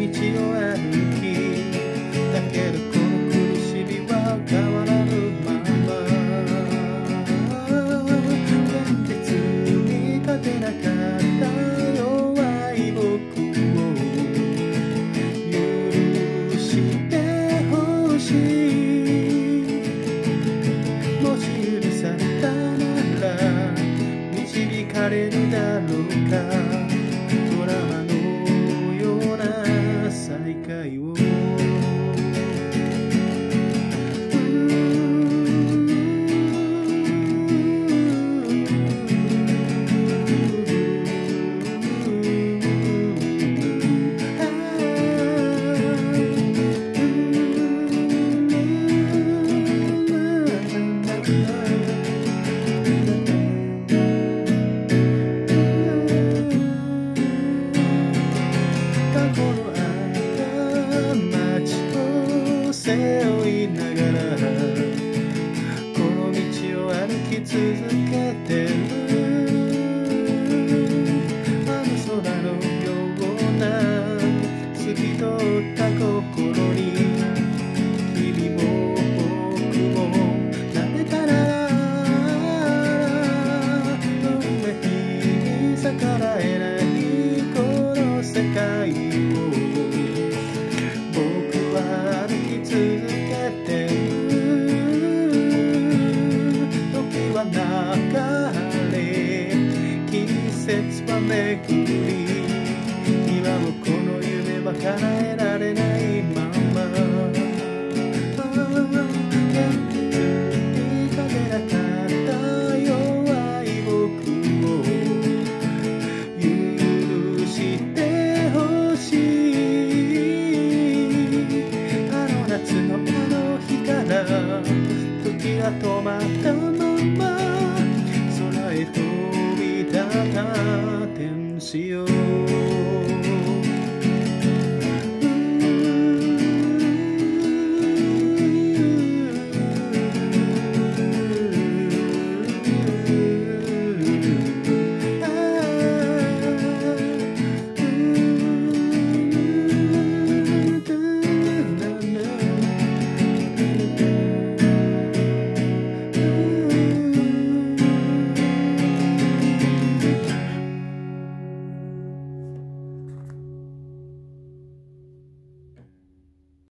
を歩き、だけどこの苦しみは変わらぬまま。現実に勝てなかった弱い僕を許してほしい。もし許されたなら導かれるだろうか。ドラマのような再会を。背負いながらこの道を歩き続けてる。あの空のような透き通った心に君も僕もなれたら、どんな日に逆らえないこの世界を僕は歩き続けてる。時は流れ季節は巡る。